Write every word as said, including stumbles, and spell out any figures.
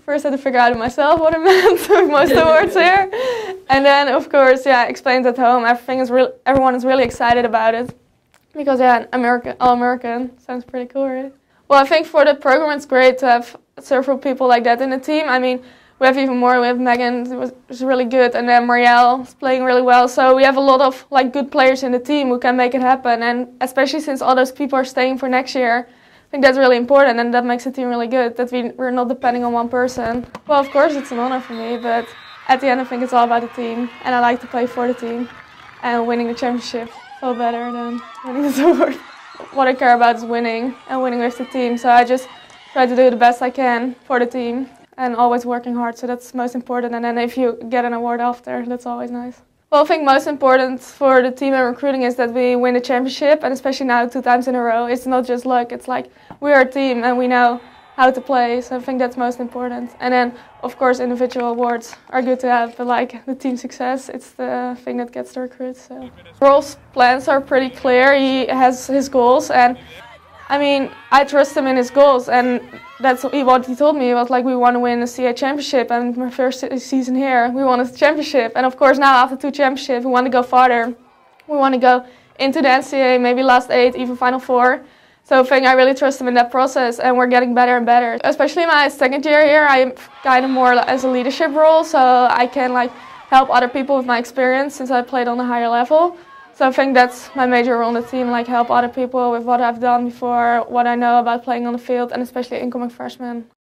first I had to figure out myself what it meant with most of the words here. And then, of course, yeah, explained at home. Everything is real. Everyone is really excited about it. Because, yeah, American, All-American sounds pretty cool, right? Well, I think for the program it's great to have several people like that in the team. I mean, we have even more. We have Megan, who was, was really good, and then Marielle is playing really well. So we have a lot of like good players in the team who can make it happen. And especially since all those people are staying for next year, I think that's really important, and that makes the team really good, that we, we're not depending on one person. Well, of course, it's an honor for me, but at the end, I think it's all about the team, and I like to play for the team. And winning the championship felt better than winning this award. What I care about is winning, and winning with the team, so I just try to do the best I can for the team, and always working hard, so that's most important. And then if you get an award after, that's always nice. Well, I think most important for the team and recruiting is that we win the championship, and especially now two times in a row. It's not just luck, it's like we are a team and we know how to play, so I think that's most important. And then, of course, individual awards are good to have, but like the team success, it's the thing that gets the recruits. So. Rolf's plans are pretty clear. He has his goals, and I mean, I trust him in his goals, and that's what he told me. He was like, we want to win the C A championship, and my first season here, we won a championship. And of course now, after two championships, we want to go farther. We want to go into the N C A A, maybe last eight, even Final Four. So I think I really trust him in that process, and we're getting better and better. Especially my second year here, I'm kind of more as a leadership role, so I can like help other people with my experience since I played on a higher level. So I think that's my major role in the team, like help other people with what I've done before, what I know about playing on the field, and especially incoming freshmen.